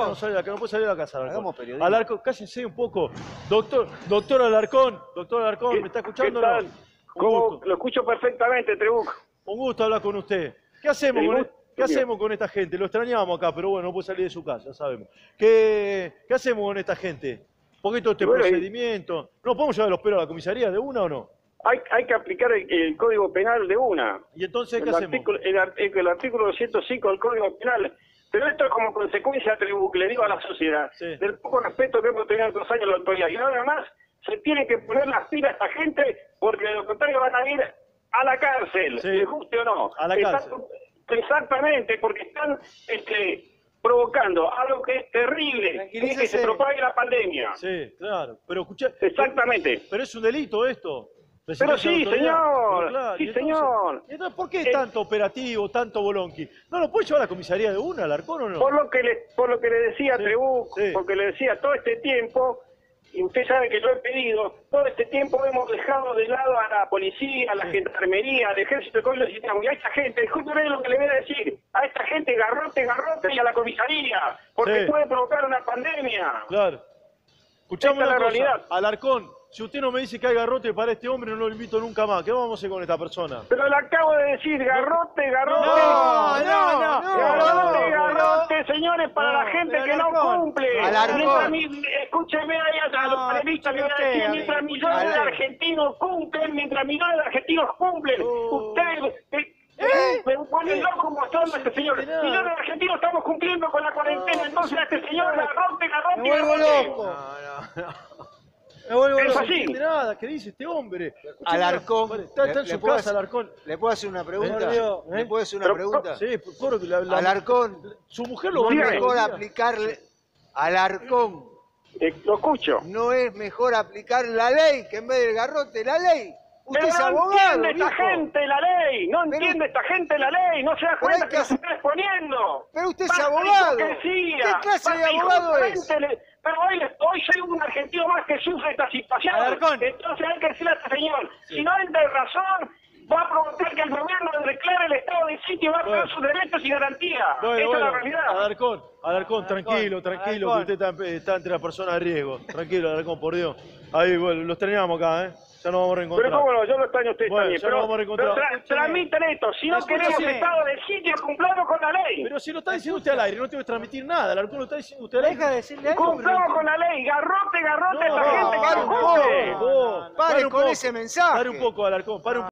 no salir de acá, no puede salir de la casa, Alarcón. Hagamos periodismo. Alarcón, cállense un poco. Doctor Alarcón, ¿me está escuchando? ¿Qué tal? No? Lo escucho perfectamente, Trebuch. Un gusto hablar con usted. ¿Qué hacemos con esta gente? Lo extrañamos acá, pero bueno, no puede salir de su casa, ya sabemos. ¿Qué hacemos con esta gente? ¿Por qué todo este procedimiento? ¿No podemos llevar los pelos a la comisaría de una o no? Hay que aplicar el Código Penal de una. ¿Y entonces qué hacemos? El artículo 205 del Código Penal. Pero esto es como consecuencia, Trebuch, le digo a la sociedad, del poco respeto que hemos tenido en otros años la autoridad. Y nada más se tiene que poner las pilas a esta gente, porque de lo contrario van a ir a la cárcel, ¿le guste o no? A la cárcel. Exactamente, porque están provocando algo que es terrible, que es que se propague la pandemia. Sí, claro. Pero escuché. Exactamente. Pero es un delito esto. Pero sí, señor. Claro, Sí, señor. Entonces, ¿por qué tanto operativo, tanto bolonqui? ¿No lo puede llevar a la comisaría de una, Alarcón, o no? Por lo que le decía Trebuch, porque le decía todo este tiempo, y usted sabe que lo he pedido, todo este tiempo hemos dejado de lado a la policía, a la gendarmería, al ejército, y a esta gente, escúchame lo que le voy a decir, a esta gente garrote, y a la comisaría, porque puede provocar una pandemia. Claro. Escuchame una la cosa, realidad. Alarcón, si usted no me dice que hay garrote para este hombre, no lo invito nunca más. ¿Qué vamos a hacer con esta persona? Pero le acabo de decir, garrote. Garrote, señores, para la gente que no cumple. Escúcheme ahí a los panelistas que voy a decir, mientras millones de argentinos cumplen, usted... Me pone loco mostrando a este señor. Millones de argentinos estamos cumpliendo con la cuarentena, entonces a este señor garrote. Me vuelvo loco. Me vuelvo Es loco. así. No nada, ¿qué dice este hombre? Alarcón. Está en su casa, Alarcón. ¿Le puedo hacer una pregunta? ¿Eh? ¿Le puedo hacer una pregunta? Sí, por que Alarcón. Su mujer lo ¿No va es a mejor aplicarle... Alarcón. Lo escucho. ¿No es mejor aplicar la ley que en vez del garrote la ley? Usted Pero es no abogado, entiende esta viejo. gente la ley, no entiende esta gente la ley, no se da cuenta que se está exponiendo. Pero usted es Basta de abogado. hipocresía, ¿Qué clase de basta abogado es? Pero hoy soy un argentino más que sufre esta situación. Alarcón. Entonces hay que decirle a este señor, si no entra en razón, va a provocar que el gobierno declare el estado de sitio y va a perder sus derechos y garantías. Esta es la realidad. Alarcón, tranquilo, que usted está entre las personas de riesgo. Tranquilo, Alarcón, por Dios. Ahí, bueno, los teníamos acá, ¿eh? Ya nos vamos a reencontrar. Pero cómo no, yo lo extraño a ustedes también. Ya nos vamos a reencontrar. Pero transmiten esto, si no queremos estado de sitio, cumplamos con la ley. Pero si lo está diciendo usted al aire, no tengo que transmitir nada. Alarcón lo está diciendo usted al aire. Deja de decirle algo. Cumplamos con la ley, garrote, esta gente que no cumple. Pare con ese mensaje. Pare un poco, Alarcón, pare un poco.